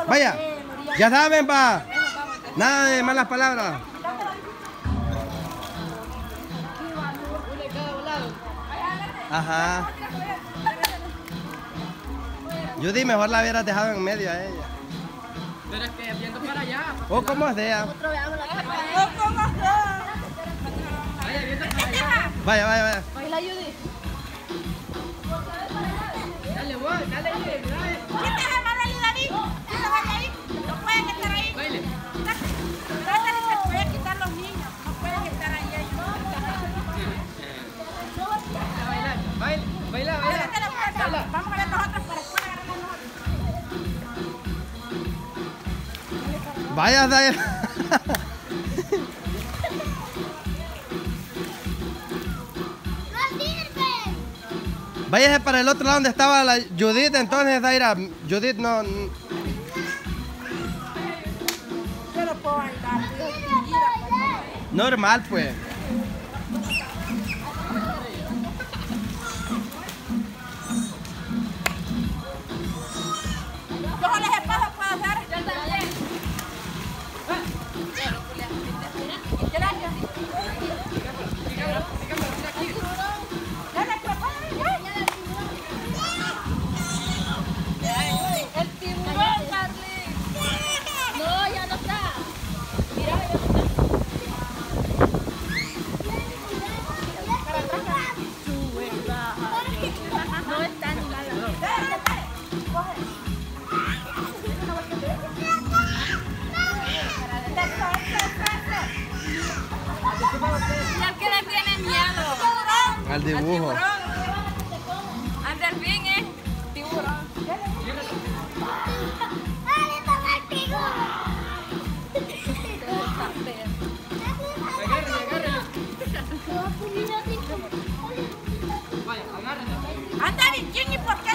Vaya, ya saben, pa. Nada de malas palabras. Ajá. Judy, mejor la hubieras dejado en medio a ella. Pero es que viendo para allá. O como sea. Vaya, viendo para allá. Vaya, vaya, vaya. Baila, Judy. Dale, vos, dale, dale. Quítese más de David. Quítese de ahí. No pueden estar ahí. Baile. Trátale que pueden quitar los niños. No pueden estar ahí ellos. Baila, baila, baila, baila. Baila. Vamos a ver nosotros para después agarrarnos nosotros. Vaya, Zaira. Váyase para el otro lado donde estaba la Judith, entonces, Zaira. Judith no. Yo no puedo bailar. Normal, pues. Yo con las esposas puedo hacer. El tiburón, Carly. No, ya no está. Mira, ya no está. No está ni mala. Ya que le tiene miedo. Al dibujo. Al delfín, tiburón. Agárrale, agárrale. Vaya, agárrale. Anda, Virginia, ¿por qué